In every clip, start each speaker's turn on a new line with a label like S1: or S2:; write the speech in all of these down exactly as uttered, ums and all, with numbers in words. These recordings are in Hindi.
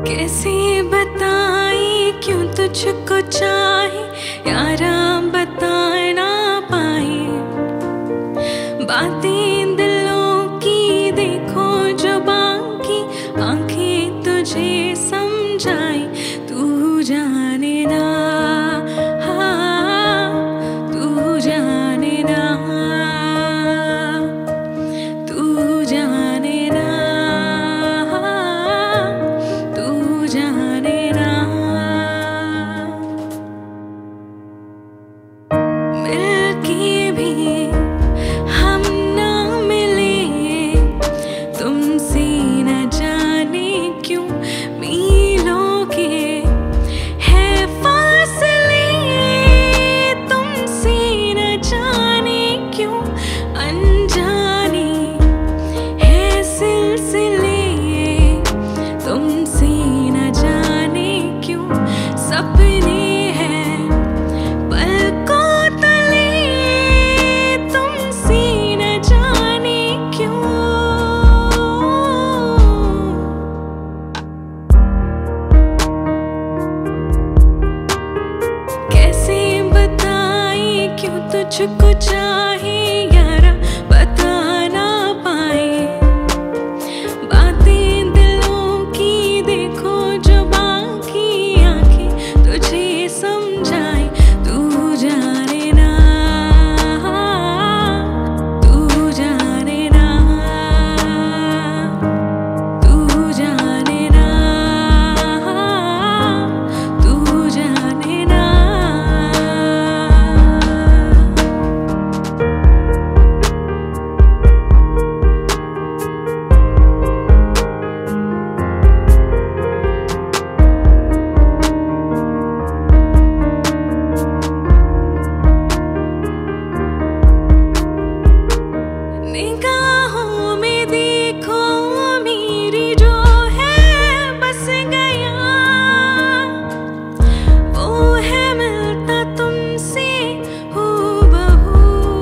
S1: कैसे बताई क्यों तुझको चाहे यारा, बता ना पाए बातें दिलों की, देखो जो बाकी आंखें तुझे समझाए। तू जाने ना, हाँ तू जाने ना, तू जाने ना, तू जाने ना। मिलके भी हम ना मिले, तुमसे न जाने क्यों मीलों के है फासले, तुमसे न जाने क्यों अनजाने है सिलसिले, तुमसे न जाने क्यों सपने हैं पलकों तले, तुमसे न जाने क्यों। कैसे बताई क्यों तुझको चाहे यारा, बता ना पाए बातें दिलों की, देखो जो बाकी आंखें तुझे समझाए। तू जाने ना, तू जाने ना, तू जाने ना, तू जाने ना। निगाहों में देखो मेरी जो है बस गया, वो है मिलता तुमसे हूबहू।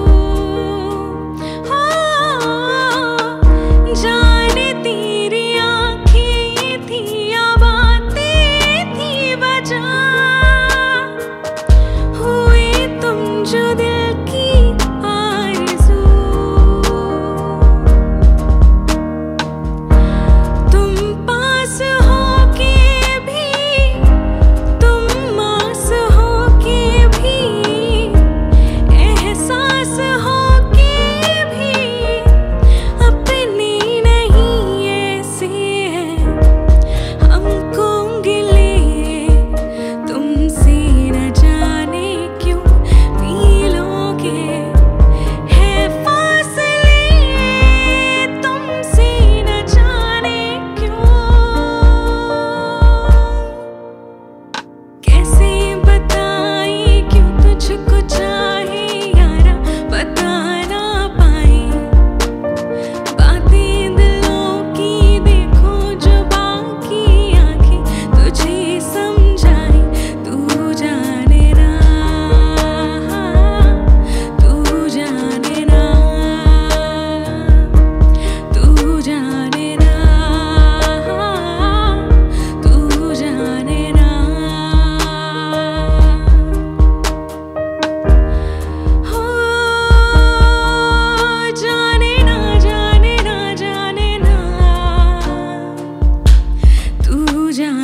S1: हो जाने तेरी आँखें थी या बातें थी वजह, हुए तुम जो दिल की आरज़ू। तुम पास होके भी, तुम आस होके भी, एहसास होके भी, अपने नहीं ऐसे हैं हमको गिले, तुमसे न जाने क्यों मीलों के है फासले, तुमसे न जाने क्यों। कैसे बताई क्यों तुझको चाहे यारा, बता ना पाए बातें दिलों की, देखो जो बाकी आंखें तुझे समझाए। तू जाने ना, तू जाने ना, तू जाने ना, तू जाने ना। हो जाने ना, जाने ना, जाने ना, तू जाने